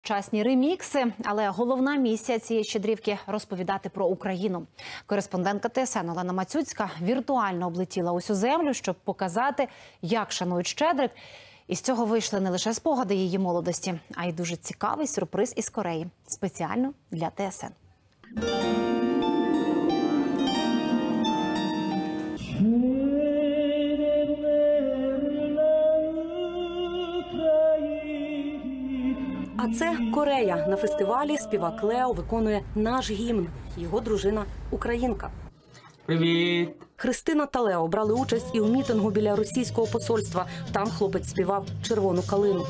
Часні ремікси, але головна місія цієї щедрівки – розповідати про Україну. Кореспондентка ТСН Олена Мацюцька віртуально облетіла усю землю, щоб показати, як шанують Щедрик. Із цього вийшли не лише спогади її молодості, а й дуже цікавий сюрприз із Кореї. Спеціально для ТСН. А це Корея. На фестивалі співак Лео виконує наш гімн. Його дружина – українка. Привіт! Христина та Лео брали участь і у мітингу біля російського посольства. Там хлопець співав «Червону калину».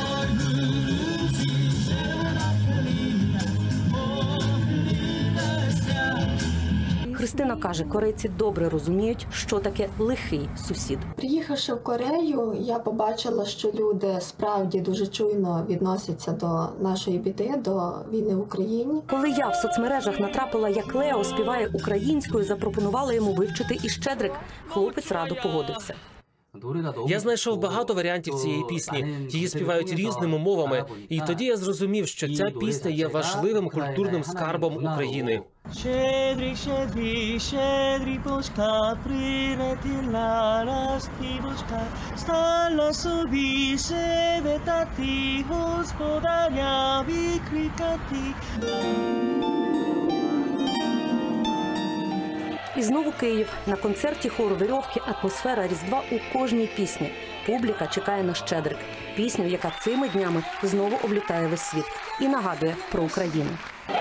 Христина каже, корейці добре розуміють, що таке лихий сусід. Приїхавши в Корею, я побачила, що люди справді дуже чуйно відносяться до нашої біди, до війни в Україні. Коли я в соцмережах натрапила, як Лео співає українською, запропонувала йому вивчити і Щедрик. Хлопець радо погодився. Я знайшов багато варіантів цієї пісні. Її співають різними мовами. І тоді я зрозумів, що ця пісня є важливим культурним скарбом України. Щедрик, щедрик, щедрівочка, прилетіла ластівочка, стала собі щебетати, господаря викрикати. І знову Київ. На концерті хору «Вірьовки» атмосфера Різдва у кожній пісні. Публіка чекає на Щедрик. Пісню, яка цими днями знову облітає весь світ. І нагадує про Україну.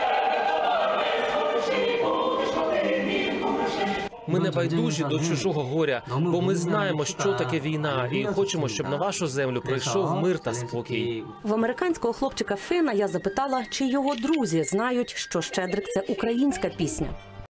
Ми не байдужі до чужого горя, бо ми знаємо, що таке війна, і хочемо, щоб на вашу землю прийшов мир та спокій. В американського хлопчика Фена я запитала, чи його друзі знають, що Щедрик – це українська пісня.